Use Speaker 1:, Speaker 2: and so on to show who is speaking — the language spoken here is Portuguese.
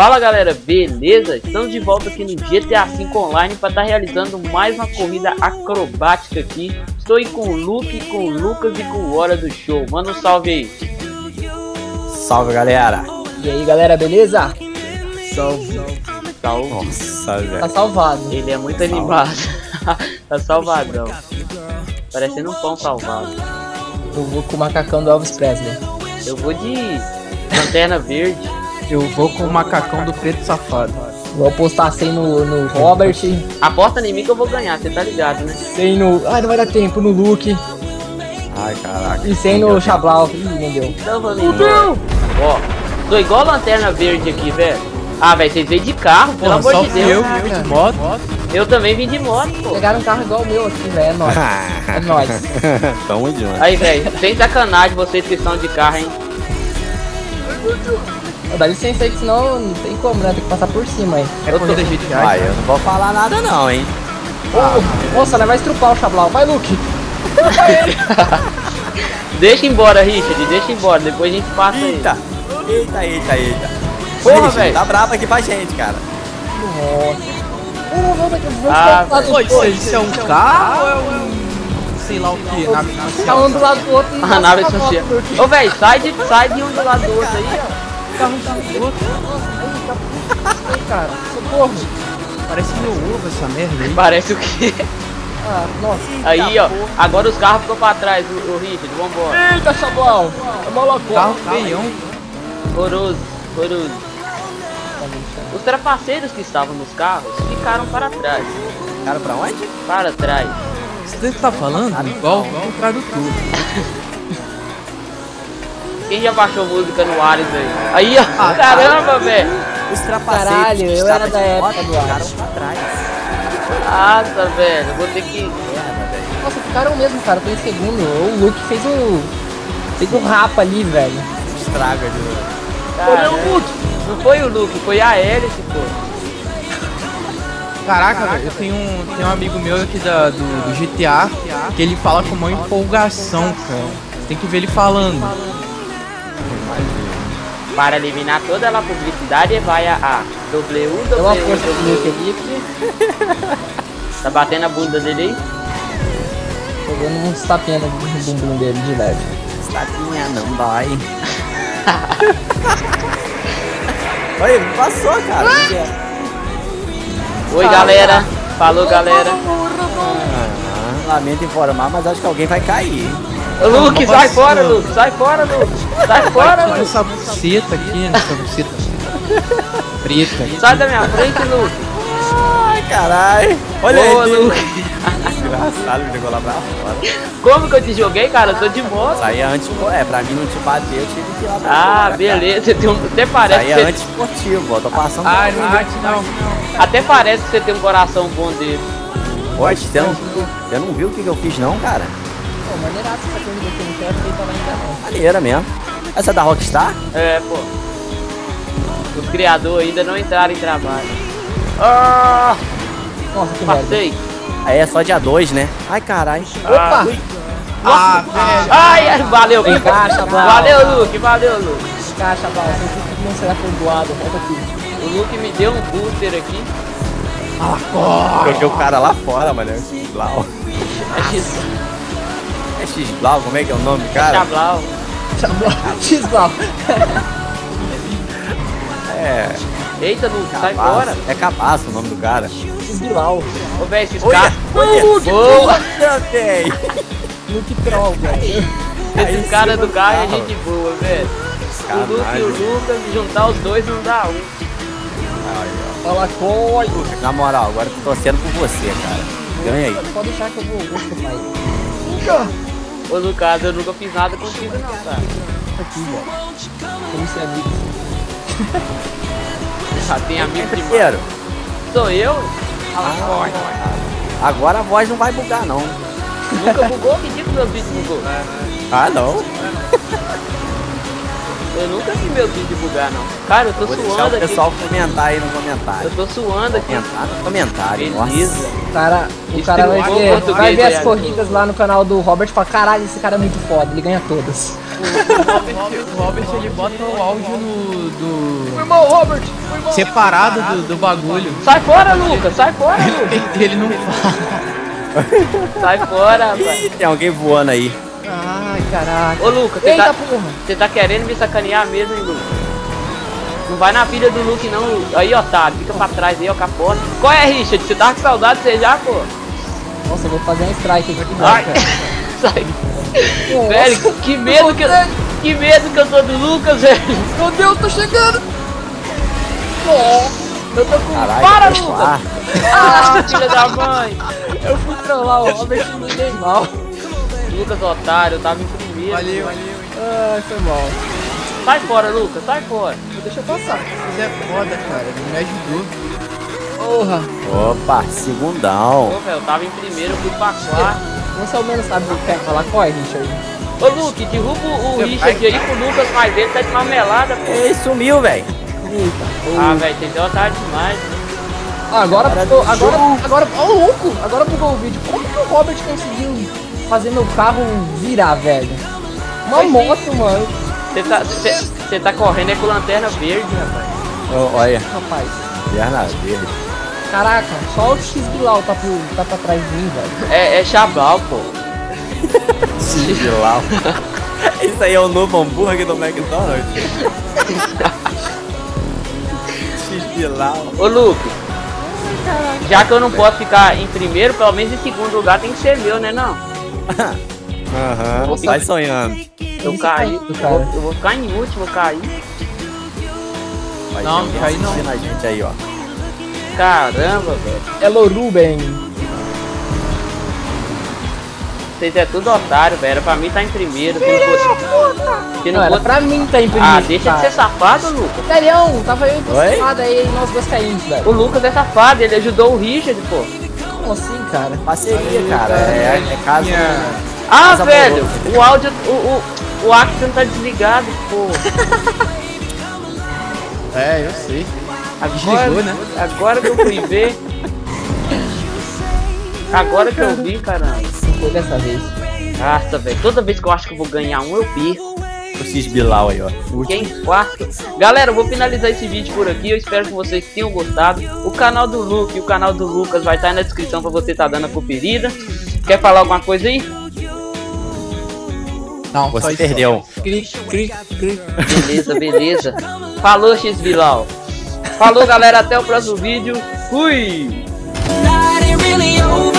Speaker 1: Fala galera, beleza? Estamos de volta aqui no GTA V Online para estar realizando mais uma corrida acrobática aqui. Estou aí com o Luke, com o Lucas e com o Hora do Show. Manda um salve aí.
Speaker 2: Salve galera.
Speaker 3: E aí galera, beleza? Salve.
Speaker 1: Salve.
Speaker 2: Nossa, velho.
Speaker 3: Tá salvado.
Speaker 1: Ele é muito animado. Tá salvadão. Parecendo um pão salvado.
Speaker 3: Eu vou com o macacão do Elvis Presley.
Speaker 1: Eu vou de Lanterna Verde.
Speaker 4: Eu vou com o macacão do Preto Safado.
Speaker 3: Vou apostar 100 no Robert.
Speaker 1: Aposta em mim que eu vou ganhar, você tá ligado, né?
Speaker 3: 100 no... Ai, não vai dar tempo, no Luke.
Speaker 2: Ai, caraca.
Speaker 3: E 100 no Chablau. Ih, não deu.
Speaker 1: Então vamos embora. Ó, tô igual a Lanterna Verde aqui, velho. Ah, velho, vocês veio de carro, pelo amor de Deus.
Speaker 4: Eu vim de moto.
Speaker 1: Eu também vim de moto, pô.
Speaker 3: Pegaram um carro igual o meu aqui, velho. É nóis. É nóis.
Speaker 2: Tamo de onde?
Speaker 1: Aí, velho, sem sacanagem vocês que estão de carro, hein?
Speaker 3: Dá licença aí, que senão não tem como, né? Tem que passar por cima aí.
Speaker 4: É corrida GTA.
Speaker 2: Ai, eu não vou falar nada não, hein.
Speaker 3: Nossa, né? Vai estrupar o Chablau. Vai, Luke.
Speaker 1: Deixa embora, Richard, deixa embora, depois a gente passa aí.
Speaker 2: Eita. Eita.
Speaker 1: Porra,
Speaker 2: Richard,
Speaker 1: velho.
Speaker 2: tá bravo aqui pra gente, cara.
Speaker 3: Nossa.
Speaker 4: Isso é um carro ou é um... sei lá o que, nave
Speaker 3: Tá
Speaker 4: espacial?
Speaker 3: um do lado do outro.
Speaker 1: A nave social. Ô, velho, sai de um do lado do outro aí, ó.
Speaker 4: Carro do outro.
Speaker 3: Aí, cara. Socorro.
Speaker 4: Parece meu ovo essa merda aí.
Speaker 1: Parece o quê?
Speaker 3: Ah, nossa.
Speaker 1: Aí, ó, agora os carros ficam pra trás, o Richard, vambora.
Speaker 3: Eita, Chablau. É molocó.
Speaker 4: Carro feião.
Speaker 1: Horroroso. Os trapaceiros que estavam nos carros ficaram para trás.
Speaker 2: Cara, pra onde?
Speaker 1: Para trás.
Speaker 4: Você tá falando? Igual o tradutor.
Speaker 1: Quem já baixou música no Ares aí? Aí, ó, caramba, velho.
Speaker 2: Os trapaceiros.
Speaker 3: Caralho, eu era da época do
Speaker 2: Ficaram
Speaker 3: Ares.
Speaker 2: pra trás.
Speaker 1: Nossa, velho, eu vou ter que...
Speaker 3: Nossa, ficaram mesmo, cara. Eu tô em segundo. O Luke fez o rapa ali, velho.
Speaker 2: Estraga de novo.
Speaker 1: Caramba. Não foi o Luke, foi a hélice, pô.
Speaker 4: Caraca, velho, eu tenho um amigo meu aqui do GTA que ele fala com uma empolgação, cara. Você tem que ver ele falando.
Speaker 1: Para eliminar toda a publicidade, vai a W.
Speaker 3: Deu uma força pro Luke ali, porque
Speaker 1: Tá batendo a bunda dele aí?
Speaker 3: tô dando uns tapinhas no bumbum dele de leve.
Speaker 2: Tapinha não vai. Olha, ele passou, cara.
Speaker 1: Oi, galera. Falou, galera.
Speaker 2: Lamento informar, mas acho que alguém vai cair.
Speaker 1: Ô, Luke, sai fora, Luke. Sai fora, Luke. Sai fora, Luke.
Speaker 4: Essa buceta aqui, essa buceta preta aqui.
Speaker 1: Sai da minha frente, Luke.
Speaker 2: Ai, caralho. Olha
Speaker 1: Ô,
Speaker 2: aí.
Speaker 1: Luke.
Speaker 2: Engraçado, me jogou lá pra fora.
Speaker 1: Como que eu te joguei, cara? Eu tô de moto.
Speaker 2: Saía antes, pra mim não te bater, eu tive que ir lá pra
Speaker 1: Ah,
Speaker 2: fora,
Speaker 1: beleza. Você tem um... Até parece
Speaker 2: Saía
Speaker 1: que você...
Speaker 2: antes esportivo, ó. Tô passando.
Speaker 4: Ai, não bate não.
Speaker 1: Até parece que você tem um coração bom dele.
Speaker 2: Poxa, você não viu o que eu fiz, não, cara?
Speaker 3: Pô, maneiraço essa corrida aqui, não quero ver falar ainda não.
Speaker 2: Maneira mesmo. Essa é da Rockstar?
Speaker 1: É, pô. Os criadores ainda não entraram em trabalho. Ah,
Speaker 3: Nossa, que merda.
Speaker 1: passei.
Speaker 2: Aí é só dia 2, né? Ai, caralho.
Speaker 3: Opa!
Speaker 4: Ah, velho.
Speaker 1: Ai, valeu,
Speaker 3: Vem
Speaker 1: Luke.
Speaker 3: cá, Chablau.
Speaker 1: Valeu, Luke. Valeu, Luke.
Speaker 3: Caixa, Chablau, você fica que não será perdoado, volta aqui.
Speaker 1: O Luke me deu um booster aqui.
Speaker 2: Joguei o cara lá fora, mano. É X-Blau.
Speaker 1: É X.
Speaker 2: É X-Blau? Como é que é o nome do cara?
Speaker 1: Chablau.
Speaker 3: Chablau.
Speaker 2: É.
Speaker 1: Eita, Luke, sai
Speaker 2: Cabaço.
Speaker 1: fora.
Speaker 2: É Cabaço o nome do cara.
Speaker 3: Chablau.
Speaker 1: Ô, velho, esses
Speaker 2: Olha,
Speaker 1: caras.
Speaker 2: olha.
Speaker 1: Boa.
Speaker 2: Também.
Speaker 3: Luke Troll, velho.
Speaker 1: Esse cara do carro é gente boa, velho. O Luke e
Speaker 2: Caralho.
Speaker 1: o Lucas, juntar os dois não dá um.
Speaker 3: Fala, coi.
Speaker 2: Na moral, agora eu tô torcendo por você, cara. Ganha aí.
Speaker 3: Pode deixar que eu vou escapar aí.
Speaker 1: Ô, Lucas, eu nunca fiz nada contigo, não, cara.
Speaker 3: Aqui, velho. Vamos ser amigos.
Speaker 1: Já tem amigo de
Speaker 2: Primeiro.
Speaker 1: Sou eu?
Speaker 2: Agora a voz não vai bugar, não.
Speaker 1: Nunca bugou? Que dia que meus vídeos bugou?
Speaker 2: Ah, não.
Speaker 1: Eu nunca vi meu vídeo bugar, não. Cara, eu tô
Speaker 2: Vou deixar
Speaker 1: suando
Speaker 2: o
Speaker 1: aqui.
Speaker 2: pessoal comentar aí no comentário.
Speaker 1: Eu tô suando aqui.
Speaker 2: Comentar no comentário.
Speaker 1: Beleza.
Speaker 3: O cara vai
Speaker 1: Estreou
Speaker 3: ver,
Speaker 1: português,
Speaker 3: vai ver as
Speaker 1: velho.
Speaker 3: corridas lá no canal do Robert e fala, caralho, esse cara é muito foda, ele ganha todas.
Speaker 4: O Robert ele bota o áudio do
Speaker 3: irmão, Robert!
Speaker 4: separado do bagulho.
Speaker 1: Sai fora, Lucas. Sai fora, Lucas.
Speaker 4: Ele não fala.
Speaker 1: Sai fora, rapaz.
Speaker 2: Ih, tem alguém voando aí.
Speaker 3: Ai, caraca.
Speaker 1: Ô, Lucas,
Speaker 3: Eita porra!
Speaker 1: você tá querendo me sacanear mesmo, hein, Lucas? Não vai na pilha do Luke, não. Aí, otário. Fica pra trás aí, ó, capota. Qual é, Richard? Você tá com saudade de você já, pô?
Speaker 3: Nossa, eu vou fazer um strike aqui.
Speaker 1: Ai.
Speaker 3: cara.
Speaker 1: Sai.
Speaker 3: Nossa.
Speaker 1: Velho, que medo que eu tô do Lucas, velho.
Speaker 3: Meu Deus, tô chegando! Eu tô com...
Speaker 2: Caralho,
Speaker 3: Para,
Speaker 2: vai
Speaker 3: Lucas!
Speaker 2: voar.
Speaker 1: Ah, filha da mãe.
Speaker 3: Eu fui trollar o Robert e me dei mal.
Speaker 1: Lucas, otário, eu tava em primeiro.
Speaker 4: Valeu.
Speaker 3: Ai, foi mal.
Speaker 1: Sai fora, Lucas, sai fora.
Speaker 3: Deixa eu passar.
Speaker 4: Mas é foda, cara. Ele me ajudou.
Speaker 3: Porra!
Speaker 2: Opa, segundão.
Speaker 1: Pô, velho, eu tava em primeiro, eu fui pra quarto.
Speaker 3: Você ao menos sabe o que quer falar. Corre, Richard.
Speaker 1: Ô, Luke, derruba o Richard aí pro Lucas, mas ele tá de marmelada, pô.
Speaker 2: Ei, sumiu, velho.
Speaker 3: Eita.
Speaker 1: Ah, velho, você deu otário demais.
Speaker 3: Agora bugou, agora, ó, louco! Agora bugou o vídeo. Como que o Robert conseguiu fazer meu carro virar, velho? Uma
Speaker 1: Foi sim.
Speaker 3: moto, mano.
Speaker 1: Você tá correndo é com lanterna verde, rapaz.
Speaker 2: Olha,
Speaker 3: Rapaz.
Speaker 2: perna verde.
Speaker 3: Caraca, só o X-Bilau tá pra trás de mim, velho.
Speaker 1: É Chabal, pô.
Speaker 2: X-Bilau. Isso aí é o novo hambúrguer do McDonald's. X-Bilau.
Speaker 1: Ô, Luke, já que eu não posso ficar em primeiro, pelo menos em segundo lugar tem que ser meu, né, não?
Speaker 2: Aham, vai sonhando.
Speaker 1: Eu caí,
Speaker 3: cara.
Speaker 1: eu vou ficar em último, eu caí.
Speaker 2: Vai
Speaker 4: Não,
Speaker 2: ter alguém
Speaker 4: aí não.
Speaker 2: assistindo a gente aí, ó.
Speaker 1: Caramba, velho.
Speaker 3: Hello, Ruben.
Speaker 1: Vocês é tudo otário, velho. Era pra mim tá em primeiro. Se
Speaker 3: Não, era
Speaker 1: fosse-
Speaker 3: pra mim tá em primeiro.
Speaker 1: Ah, deixa de ser safado, Lucas.
Speaker 3: Sério, tava eu
Speaker 2: Oi?
Speaker 3: encostado aí e nós dois caímos, velho.
Speaker 1: O Lucas é safado, ele ajudou o Richard, pô.
Speaker 3: Como assim, cara?
Speaker 2: Parceria, cara. É caso.
Speaker 1: Ah,
Speaker 2: Mas
Speaker 1: velho,
Speaker 2: amoroso.
Speaker 1: o áudio, o Action tá desligado, pô.
Speaker 4: É, eu sei.
Speaker 1: Agora,
Speaker 4: Desligou, né?
Speaker 1: agora que eu fui ver. Agora que eu vi, caramba.
Speaker 3: Não foi dessa vez.
Speaker 1: Nossa, velho, toda vez que eu acho que eu vou ganhar um, eu perco.
Speaker 2: O X-Bilau aí, ó.
Speaker 1: Fiquei em quarto. Galera, eu vou finalizar esse vídeo por aqui. Eu espero que vocês tenham gostado. O canal do Luke e o canal do Lucas vai estar aí na descrição pra você tá dando a conferida. Quer falar alguma coisa aí?
Speaker 4: Não, só
Speaker 2: Você
Speaker 4: isso.
Speaker 2: perdeu.
Speaker 1: Beleza, beleza. Falou, X-Bilau. Falou, galera. Até o próximo vídeo. Fui!
Speaker 5: Not really over.